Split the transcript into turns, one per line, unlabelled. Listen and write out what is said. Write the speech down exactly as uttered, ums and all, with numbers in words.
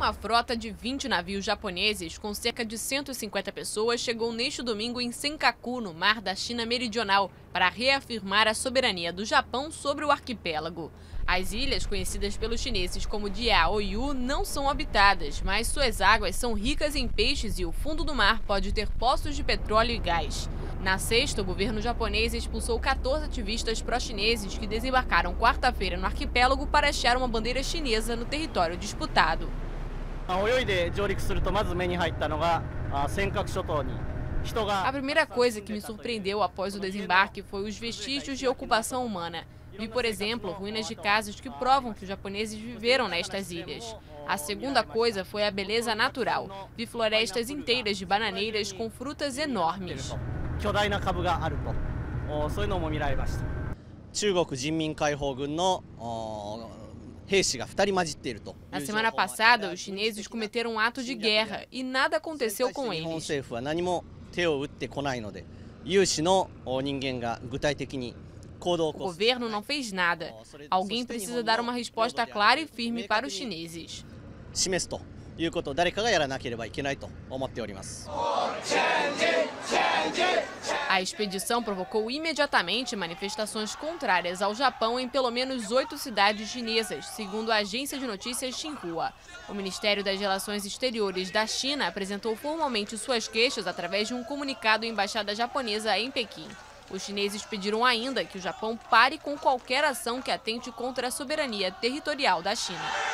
Uma frota de vinte navios japoneses com cerca de cento e cinquenta pessoas chegou neste domingo em Senkaku, no mar da China Meridional, para reafirmar a soberania do Japão sobre o arquipélago. As ilhas, conhecidas pelos chineses como Diaoyu, não são habitadas, mas suas águas são ricas em peixes e o fundo do mar pode ter poços de petróleo e gás. Na sexta, o governo japonês expulsou quatorze ativistas pró-chineses que desembarcaram quarta-feira no arquipélago para hastear uma bandeira chinesa no território disputado. A primeira coisa que me surpreendeu após o desembarque foi os vestígios de ocupação humana. Vi, por exemplo, ruínas de casas que provam que os japoneses viveram nestas ilhas. A segunda coisa foi a beleza natural. Vi florestas inteiras de bananeiras com frutas enormes. Na semana passada, os chineses cometeram um ato de guerra e nada aconteceu com eles. O governo não fez nada. Alguém precisa dar uma resposta clara e firme para os chineses. A expedição provocou imediatamente manifestações contrárias ao Japão em pelo menos oito cidades chinesas, segundo a agência de notícias Xinhua. O Ministério das Relações Exteriores da China apresentou formalmente suas queixas através de um comunicado à embaixada japonesa em Pequim. Os chineses pediram ainda que o Japão pare com qualquer ação que atente contra a soberania territorial da China.